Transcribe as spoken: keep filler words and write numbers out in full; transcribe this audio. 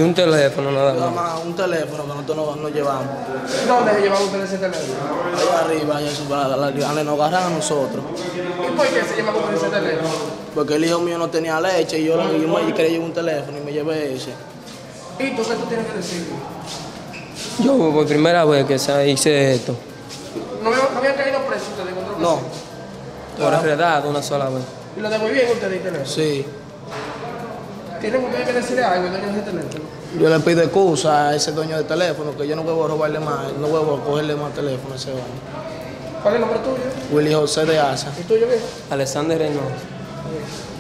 un teléfono nada Nada más. más un teléfono que nosotros nos, nos llevamos. ¿Dónde se llevaba usted ese teléfono? Allá arriba, allá eso, para la, la, nos agarran a nosotros. ¿Y por qué se llevaba usted ese teléfono? Porque el hijo mío no tenía leche y yo, yo me quería llevar un teléfono y me llevé ese. ¿Y tú qué tú tienes que decir? Yo por primera vez que se- hice esto, ¿No, había- no habían caído presos ustedes contra No. por enredado una sola vez. ¿Y lo devolvían ustedes el teléfono? Sí. ¿Tienen ustedes que decirle algo al dueño de ese teléfono? Yo le pido excusa a ese dueño de teléfono que yo no vuelvo a robarle más, no vuelvo a cogerle más teléfono a ese hombre. ¿Cuál es el nombre tuyo? Willy José de Asa. ¿Y tuyo, viejo? Alexander Reynoso. Bien.